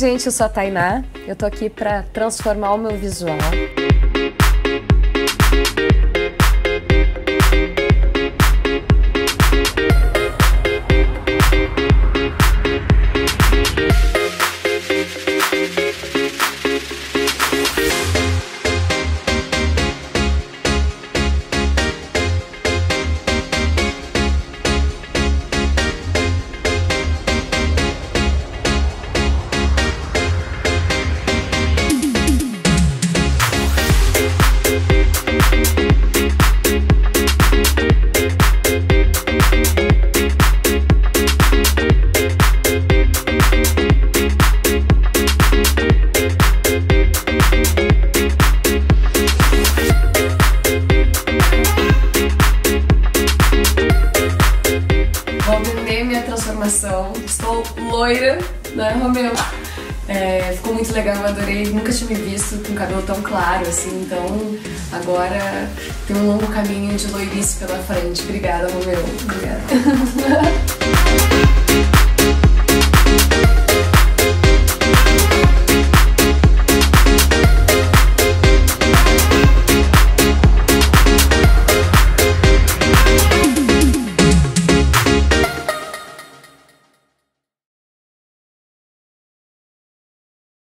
gente, eu sou a Tainá, eu tô aqui pra transformar o meu visual. Bom, terminei minha transformação, estou loira, né, Romeu? Ficou muito legal, eu adorei, nunca tinha me visto com o cabelo tão claro assim, então agora tem um longo caminho de loirice pela frente. Obrigada, Romeu. Obrigada.